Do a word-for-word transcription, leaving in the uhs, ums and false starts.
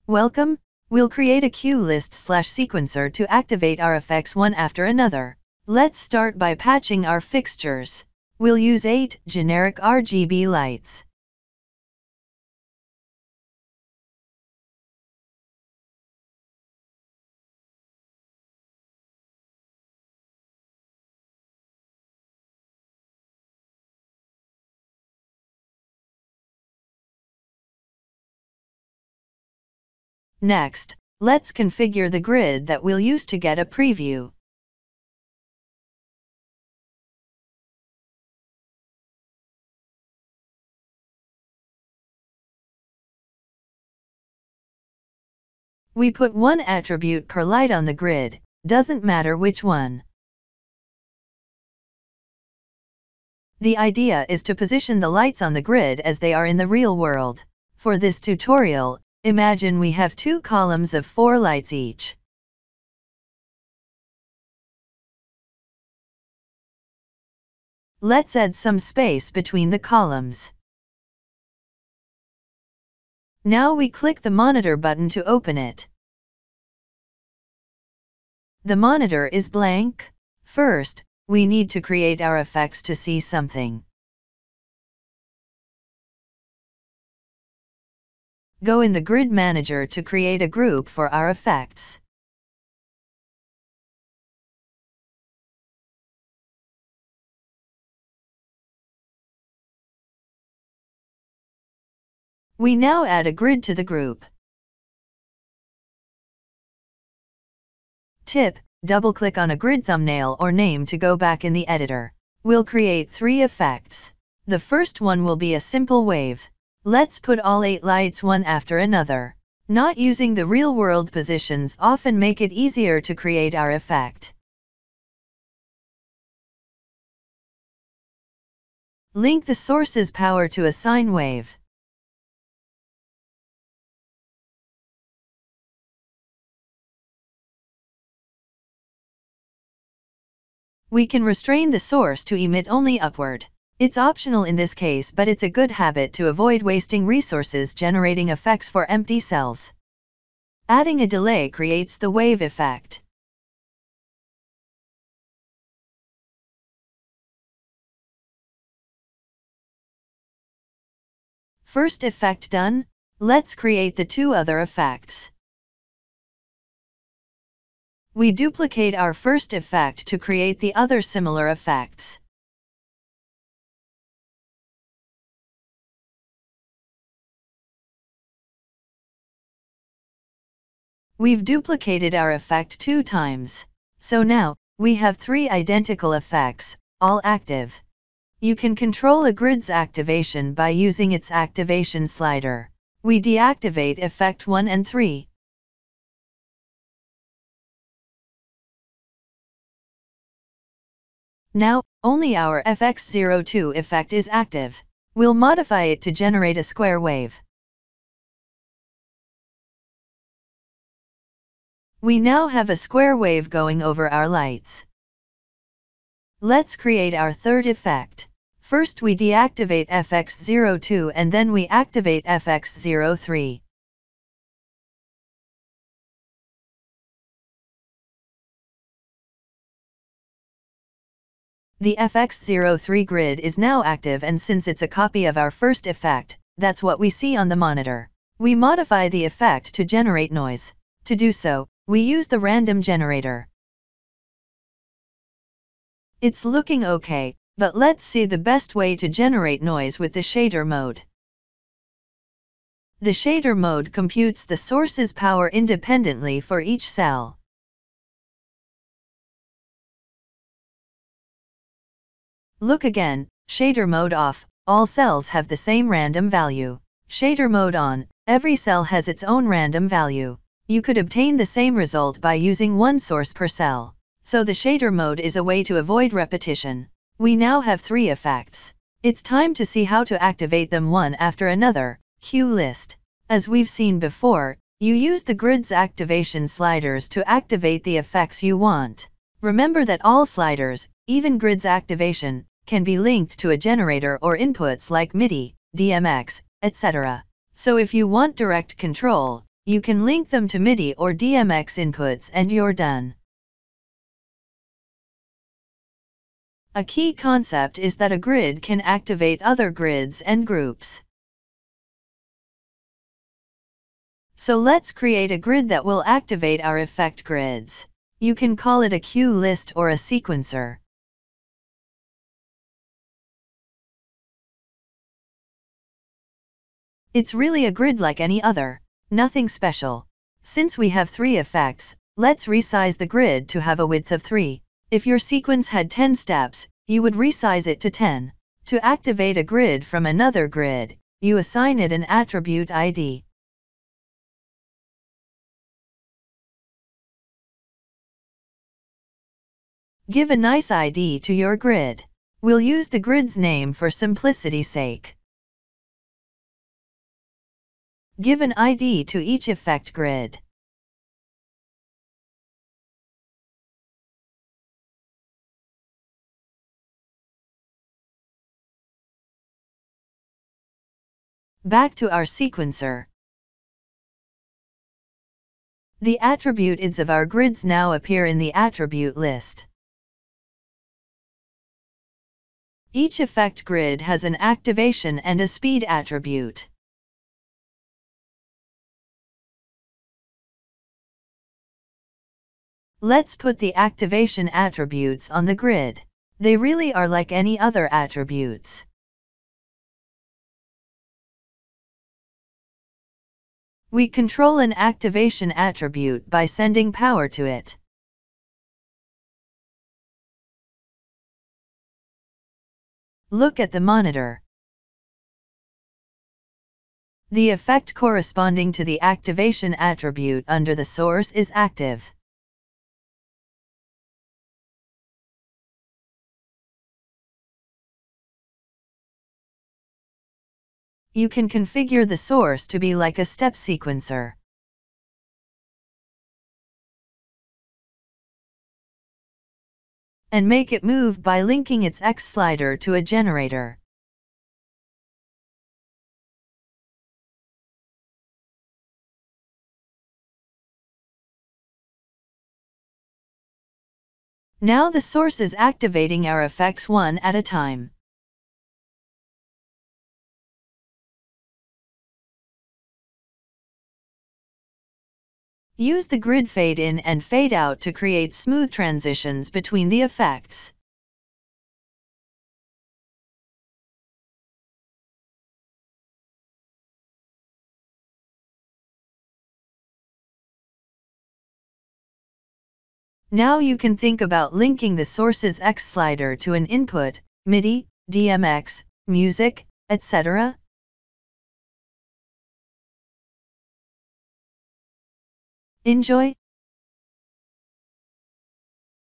Welcome, we'll create a Cuelist slash sequencer to activate our effects one after another. Let's start by patching our fixtures. We'll use eight generic R G B lights. Next, let's configure the grid that we'll use to get a preview. We put one attribute per light on the grid, doesn't matter which one. The idea is to position the lights on the grid as they are in the real world. For this tutorial, imagine we have two columns of four lights each. Let's add some space between the columns. Now we click the monitor button to open it. The monitor is blank. First, we need to create our effects to see something. Go in the Grid Manager to create a group for our effects. We now add a grid to the group. Tip: double-click on a grid thumbnail or name to go back in the editor. We'll create three effects. The first one will be a simple wave. Let's put all eight lights one after another. Not using the real-world positions often make it easier to create our effect. Link the source's power to a sine wave. We can restrain the source to emit only upward. It's optional in this case, but it's a good habit to avoid wasting resources generating effects for empty cells. Adding a delay creates the wave effect. First effect done, let's create the two other effects. We duplicate our first effect to create the other similar effects. We've duplicated our effect two times. So now, we have three identical effects, all active. You can control a grid's activation by using its activation slider. We deactivate effect one and three. Now, only our F X zero two effect is active. We'll modify it to generate a square wave. We now have a square wave going over our lights. Let's create our third effect. First we deactivate F X zero two and then we activate F X zero three. The F X zero three grid is now active, and since it's a copy of our first effect, that's what we see on the monitor. We modify the effect to generate noise. To do so, we use the random generator. It's looking okay, but let's see the best way to generate noise with the shader mode. The shader mode computes the source's power independently for each cell. Look again, shader mode off, all cells have the same random value. Shader mode on, every cell has its own random value. You could obtain the same result by using one source per cell. So the shader mode is a way to avoid repetition. We now have three effects. It's time to see how to activate them one after another. Cuelist. As we've seen before, you use the grid's activation sliders to activate the effects you want. Remember that all sliders, even grid's activation, can be linked to a generator or inputs like MIDI, D M X, et cetera. So if you want direct control, You can link them to MIDI or D M X inputs and you're done. A key concept is that a grid can activate other grids and groups. So let's create a grid that will activate our effect grids. You can call it a cue list or a sequencer. It's really a grid like any other, nothing special. Since we have three effects, let's resize the grid to have a width of three. If your sequence had ten steps, you would resize it to ten. To activate a grid from another grid, you assign it an attribute I D. Give a nice I D to your grid. We'll use the grid's name for simplicity's sake. Give an I D to each effect grid. Back to our sequencer. The attribute I Ds of our grids now appear in the attribute list. Each effect grid has an activation and a speed attribute. Let's put the activation attributes on the grid. They really are like any other attributes. We control an activation attribute by sending power to it. Look at the monitor. The effect corresponding to the activation attribute under the source is active. You can configure the source to be like a step sequencer. And make it move by linking its X slider to a generator. Now the source is activating our effects one at a time. Use the grid fade in and fade out to create smooth transitions between the effects. Now you can think about linking the source's X slider to an input, MIDI, D M X, music, et cetera. Enjoy!